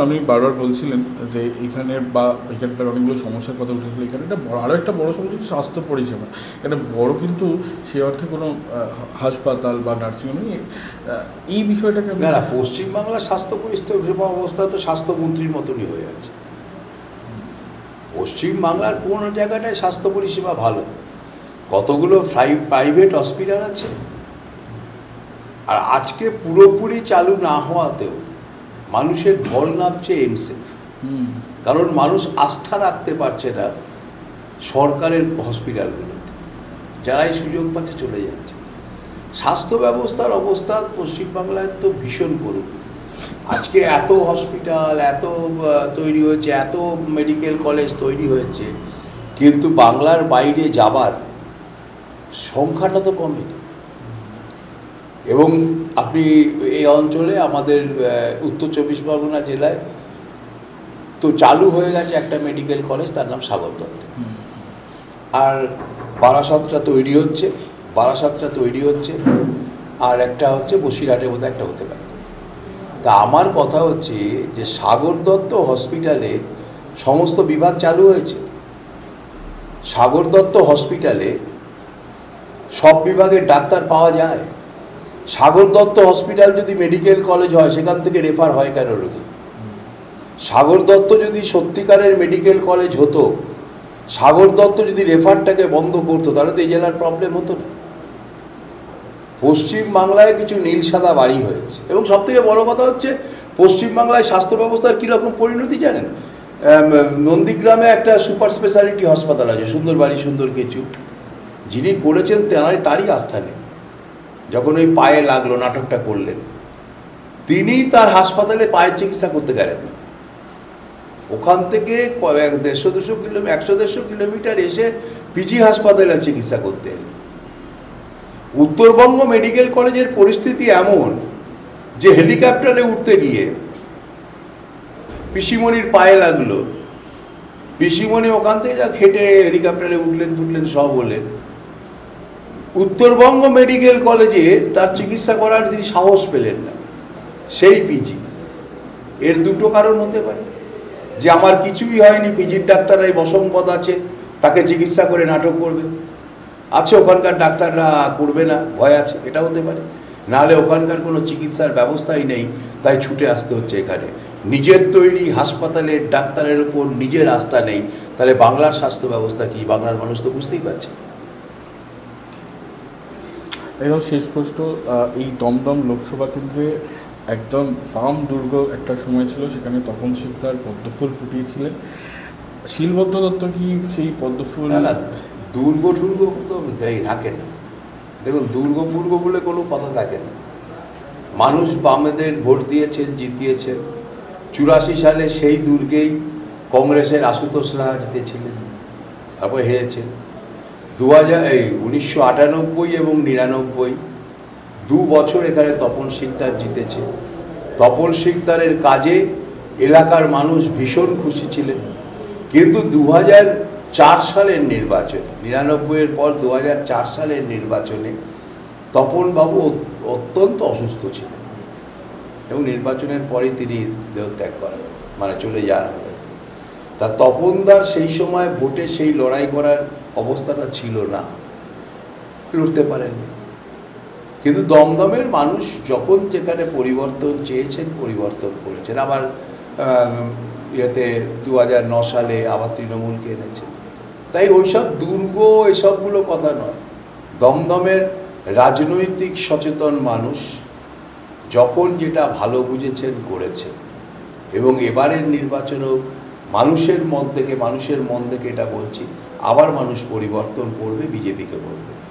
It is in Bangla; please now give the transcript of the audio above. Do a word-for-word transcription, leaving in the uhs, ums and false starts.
আপনি বারবার বলছিলেন যে এখানের বা এখানকার অনেকগুলো সমস্যার কথা উঠেছিল, এখানে একটা বড় আরও একটা বড় সমস্যা হচ্ছে স্বাস্থ্য পরিষেবা। এখানে বড় কিন্তু সে অর্থে কোনো হাসপাতাল বা নার্সিংহোম নেই। এই বিষয়টাকে না না পশ্চিমবাংলার স্বাস্থ্য পরিষেবা অবস্থা তো স্বাস্থ্যমন্ত্রীর মতনই হয়ে আছে। পশ্চিমবাংলার কোনো জায়গাটায় স্বাস্থ্য পরিষেবা ভালো, কতগুলো প্রাইভেট হসপিটাল আছে, আর আজকে পুরোপুরি চালু না হওয়াতেও মানুষের ঢল নামছে এইমসে। কারণ মানুষ আস্থা রাখতে পারছে না সরকারের হসপিটালগুলোতে, যারাই সুযোগ পাচ্ছে চলে যাচ্ছে। স্বাস্থ্য ব্যবস্থার অবস্থা পশ্চিমবাংলায় তো ভীষণ করুণ। আজকে এত হসপিটাল এত তৈরি হয়েছে, এত মেডিকেল কলেজ তৈরি হয়েছে, কিন্তু বাংলার বাইরে যাবার সংখ্যাটা তো কমেনি। এবং আপনি এই অঞ্চলে আমাদের উত্তর চব্বিশ পরগনা জেলায় তো চালু হয়ে গেছে একটা মেডিকেল কলেজ, তার নাম সাগর দত্ত। আর বারাসাতটা তৈরি হচ্ছে বারাসাতটা তৈরি হচ্ছে আর একটা হচ্ছে বসিরহাটের মধ্যে একটা হতে পারে। তা আমার কথা হচ্ছে যে সাগর দত্ত হসপিটালে সমস্ত বিভাগ চালু হয়েছে। সাগর দত্ত হসপিটালে সব বিভাগের ডাক্তার পাওয়া যায়। সাগর দত্ত হসপিটাল যদি মেডিকেল কলেজ হয়, সেখান থেকে রেফার হয় কেন রোগী? সাগর দত্ত যদি সত্যিকারের মেডিকেল কলেজ হতো, সাগর দত্ত যদি রেফারটাকে বন্ধ করতো, তাহলে তো এই জেলার প্রবলেম হতো না। পশ্চিমবাংলায় কিছু নীল সাদা বাড়ি হয়েছে। এবং সবথেকে বড় কথা হচ্ছে পশ্চিমবাংলায় স্বাস্থ্য ব্যবস্থার কীরকম পরিণতি জানেন? নন্দীগ্রামে একটা সুপার স্পেশালিটি হাসপাতাল আছে, সুন্দর বাড়ি সুন্দর কিছু, যিনি করেছেন তারই তারই আস্থা নেই। যখন ওই পায়ে লাগলো, নাটকটা করলেন, তিনি তার হাসপাতালে পায়ের চিকিৎসা করতে গেলেন না। ওখান থেকে দেড়শো দুশো কিলোমিটার একশো দেড়শো কিলোমিটার এসে পিজি হাসপাতালে চিকিৎসা করতে এলেন। উত্তরবঙ্গ মেডিকেল কলেজের পরিস্থিতি এমন যে হেলিকপ্টারে উঠতে গিয়ে পিসিমণির পায়ে লাগলো, পিসিমণি ওখান থেকে যা খেটে হেলিকপ্টারে উঠলেন ফুটলেন সব হলেন, উত্তরবঙ্গ মেডিকেল কলেজে তার চিকিৎসা করার তিনি সাহস পেলেন না, সেই পিজি। এর দুটো কারণ হতে পারে, যে আমার কিছুই হয়নি, পিজির ডাক্তাররা এই বসম্পদ আছে, তাকে চিকিৎসা করে নাটক করবে, আছে ওখানকার ডাক্তাররা করবে না, ভয় আছে, এটা হতে পারে। নাহলে ওখানকার কোনো চিকিৎসার ব্যবস্থাই নেই, তাই ছুটে আসতে হচ্ছে এখানে। নিজের তৈরি হাসপাতালের ডাক্তারের উপর নিজের আস্থা নেই, তাহলে বাংলার স্বাস্থ্য ব্যবস্থা কি বাংলার মানুষ তো বুঝতেই পারছে। একদম শেষ প্রশ্ন, এই দমদম লোকসভা কেন্দ্রে একদম বাম দুর্গ একটা সময় ছিল, সেখানে তপন শিকদার পদ্মফুল ফুটিয়েছিলেন। শিলভদ্র দত্ত কি সেই পদ্মফুল? না না, দুর্গ টুর্গ তো থাকে না। দেখুন, দুর্গ ফুর্গ বলে কোনো কথা থাকে না। মানুষ বামেদের ভোট দিয়েছেন, জিতিয়েছেন। চুরাশি সালে সেই দুর্গেই কংগ্রেসের আশুতোষ লাহা জিতেছিলেন, তারপর হেরেছেন। দু হাজার এই উনিশশো আটানব্বই এবং নিরানব্বই দু বছর এখানে তপন শিকদার জিতেছে। তপন শিকদারের কাজে এলাকার মানুষ ভীষণ খুশি ছিলেন। কিন্তু দু হাজার চার সালের নির্বাচনে, নিরানব্বইয়ের পর দু হাজার চার সালের নির্বাচনে তপনবাবু অত্যন্ত অসুস্থ ছিলেন এবং নির্বাচনের পরে তিনি দেহত্যাগ করেন, মানে চলে যান। তা তপনদার সেই সময় ভোটে সেই লড়াই করার অবস্থাটা ছিল না, লড়তে পারেননি। কিন্তু দমদমের মানুষ যখন যেখানে পরিবর্তন চেয়েছেন, পরিবর্তন করেছেন। আবার ইয়েতে দু হাজার ন সালে আবার তৃণমূলকে এনেছেন। তাই ওইসব দুর্গ এসবগুলো কথা নয়। দমদমের রাজনৈতিক সচেতন মানুষ যখন যেটা ভালো বুঝেছেন করেছেন, এবং এবারের নির্বাচনেও মানুষের মন থেকে মানুষের মন থেকে এটা বলছি, আবার মানুষ পরিবর্তন করবে, বিজেপিকে বলবে।